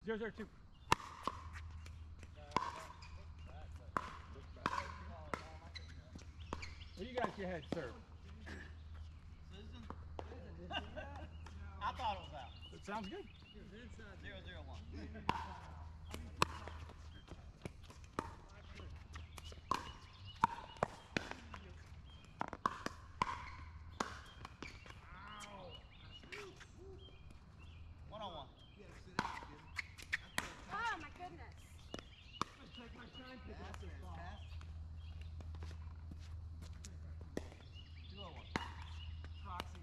0-2. What do you guys ahead, sir? Susan? I thought it was out. It sounds good. 0-0-1. One-on-one. Oh my goodness. Take my time picking Pass, up this ball. pass. 2-0-1. Proxy.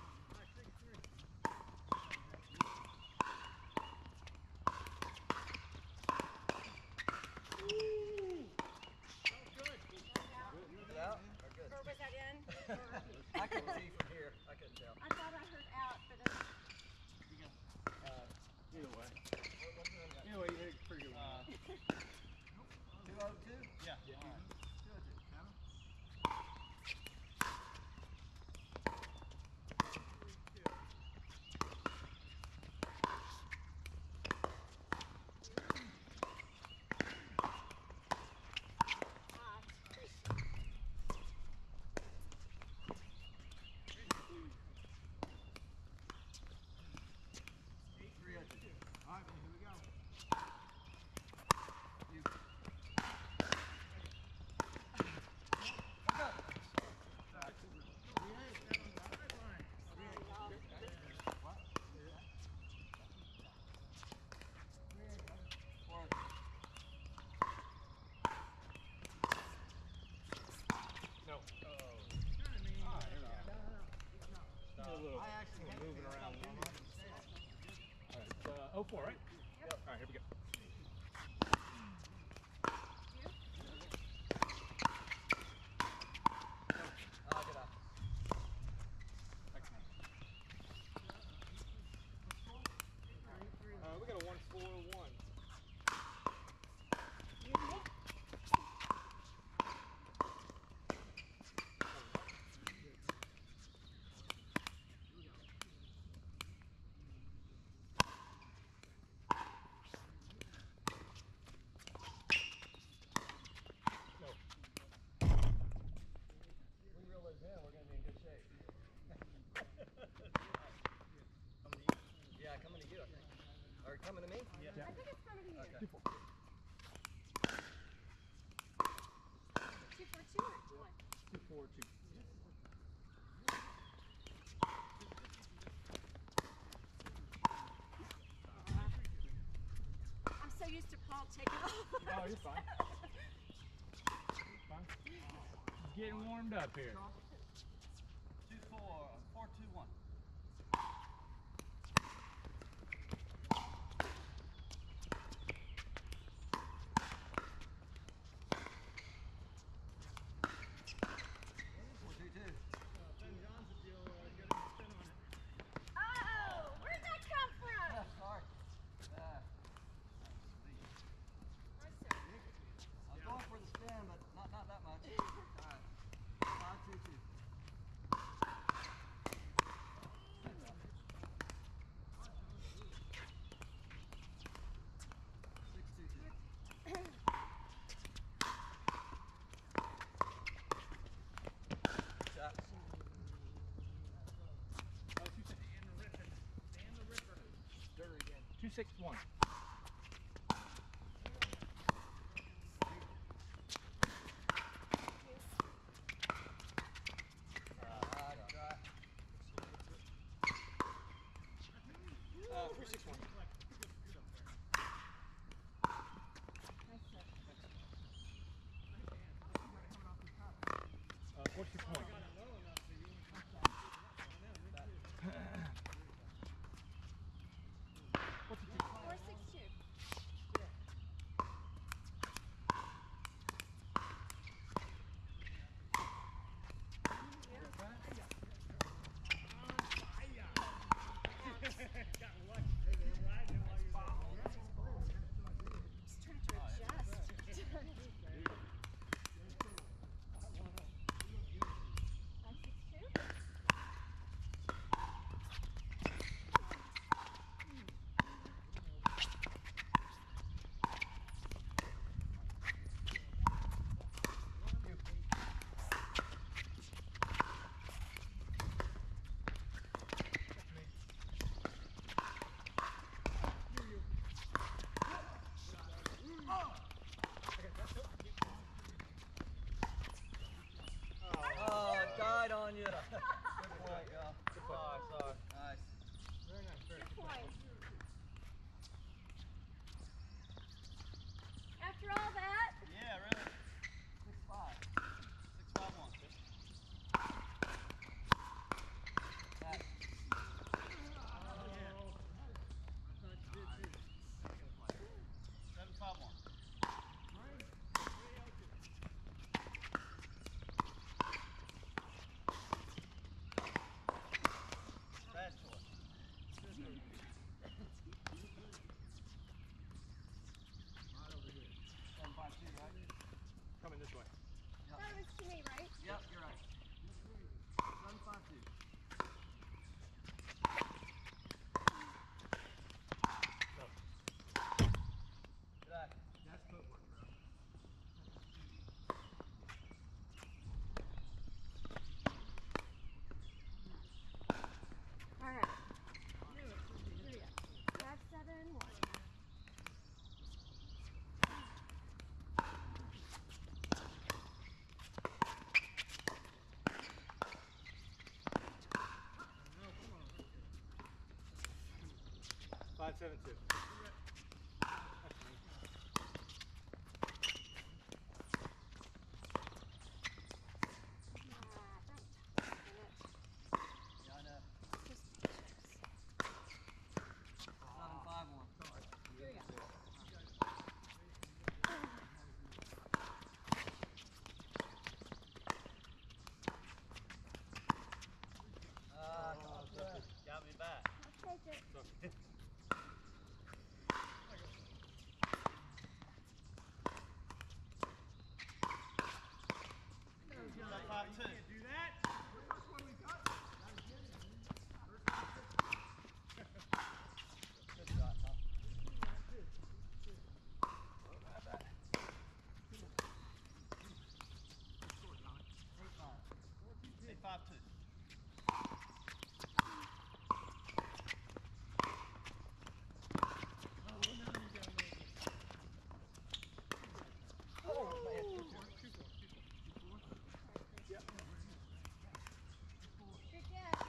Good out or good? Or was that in? I couldn't see from here. I couldn't tell. I thought I heard out, but Either way. What's the other guy? Either way, you hit a pretty good one. 2-0-2? Yeah. All right. 2-0-2. All right, man, here we go. You. No. I actually hit moving around. it. All right, 0-4, right? Yep. All right, here we go. Get up. We got a 1-4-1. No. We reel this in, we're going to be in good shape. Coming to you? Yeah, coming to you, I think. Or coming to me? I think it's coming to you. Okay. 2-4. 2-4-2 or what? 2-4-2. I'm so used to Paul taking off. Oh, you're fine. Fine. Just getting warmed up here. 2-4, 4-2-1. Oh, where'd that come from? Sorry. I was going for the spin, but not that much. All right. 5-2-2. Shots. 2-6-1. Good try. 3-6-1. What's your point? What's your point? 4-6-1. This way. Yep. That was to me, right? Yep, you're right. 7-5-2. Good eye. That's footwork, bro. All right. Here we go. 5-7-1. 5-7-2. Yeah, I know. 7-5-1. Here we go. Got me back. I'll take it. Do that. First one we got. Good shot, Tom. Eight, 5-2. Oh, man. Good guess.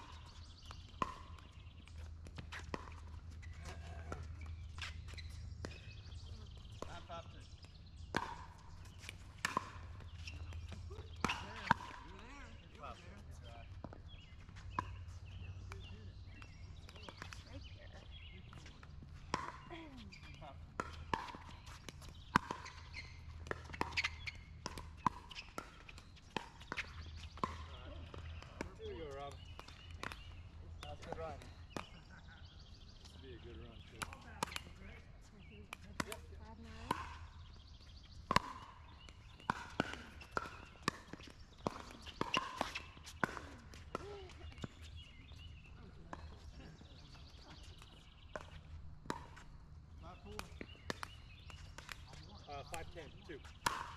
Nine, 5-2. Right here. Here you go, Rob. That's a good run. This would be a good run, too. 5-9. About 4. 5-10-2.